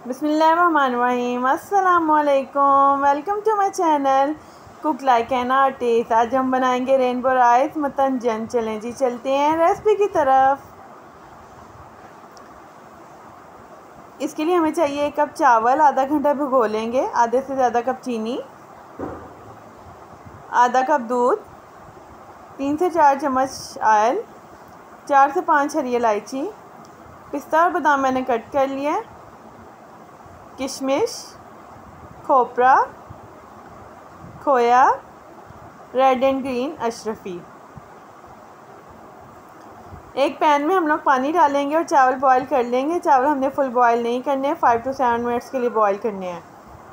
बिस्मिल्लाहिर्रहमानिर्रहीम। अस्सलामुअलैकुम। Welcome to my channel cook like an artist. आज हम बनाएंगे रेनबो राइस मतंजन। चलें जी, चलते हैं रेसिपी की तरफ। इसके लिए हमें चाहिए 1 कप चावल, आधा घंटा भिगो लेंगे, आधे से ज़्यादा कप चीनी, आधा कप दूध, 3 से 4 चम्मच ऑयल, 4 से 5 हरी इलायची, पिस्ता और बादाम मैंने कट कर लिया, किशमिश, खोपरा, खोया, रेड एंड ग्रीन अशरफी। एक पैन में हम लोग पानी डालेंगे और चावल बॉईल कर लेंगे। चावल हमने फुल बॉईल नहीं करने हैं, 5 to 7 मिनट्स के लिए बॉईल करने हैं।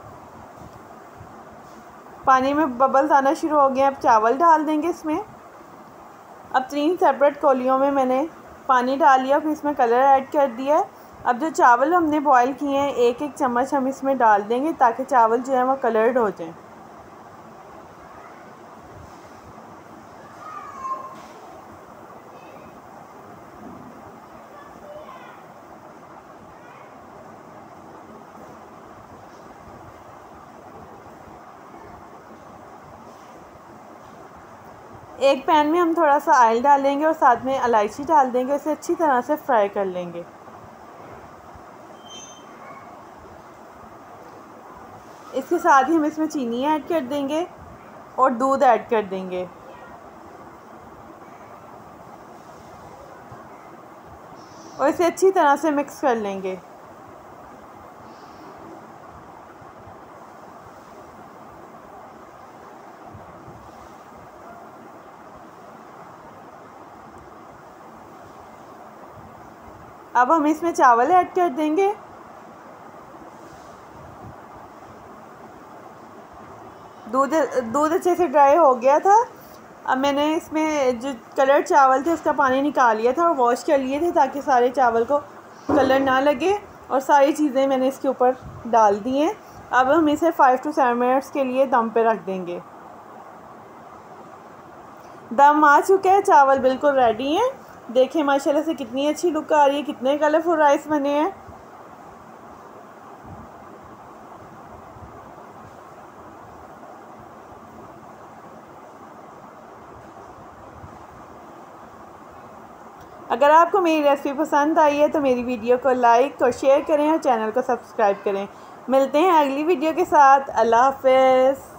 पानी में बबल्स आना शुरू हो गए, अब चावल डाल देंगे इसमें। अब 3 सेपरेट कौलियों में मैंने पानी डाल लिया, फिर इसमें कलर ऐड कर दिया। अब जो चावल हमने बॉईल किए हैं, 1-1 चम्मच हम इसमें डाल देंगे ताकि चावल जो है वो कलर्ड हो जाए। एक पैन में हम थोड़ा सा ऑयल डालेंगे और साथ में इलायची डाल देंगे, इसे अच्छी तरह से फ्राई कर लेंगे। इसके साथ ही हम इसमें चीनी ऐड कर देंगे और दूध ऐड कर देंगे। और इसे अच्छी तरह से मिक्स कर लेंगे। अब हम इसमें चावल ऐड कर देंगे। दूध अच्छे से ड्राई हो गया था। अब मैंने इसमें जो कलर चावल थे उसका पानी निकाल लिया था और वॉश कर लिए थे ताकि सारे चावल को कलर ना लगे, और सारी चीज़ें मैंने इसके ऊपर डाल दी हैं। अब हम इसे 5 to 7 मिनट्स के लिए दम पे रख देंगे। दम आ चुका है, चावल बिल्कुल रेडी हैं। देखें माशाल्लाह से कितनी अच्छी लुक आ रही है, कितने कलरफुल राइस बने हैं। अगर आपको मेरी रेसिपी पसंद आई है तो मेरी वीडियो को लाइक और शेयर करें और चैनल को सब्सक्राइब करें। मिलते हैं अगली वीडियो के साथ। अल्लाह हाफ़िज़।